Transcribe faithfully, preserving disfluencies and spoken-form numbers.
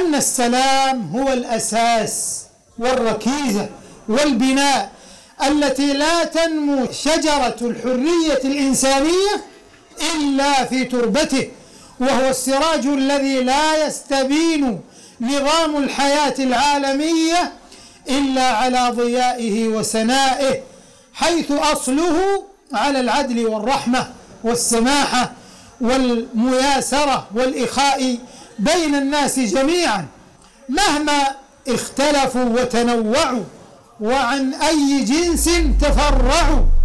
أن السلام هو الأساس والركيزة والبناء التي لا تنمو شجرة الحرية الإنسانية إلا في تربته، وهو السراج الذي لا يستبين نظام الحياة العالمية إلا على ضيائه وسنائه، حيث أصله على العدل والرحمة والسماحة والمياسرة والإخاء بين الناس جميعا مهما اختلفوا وتنوعوا وعن أي جنس تفرعوا.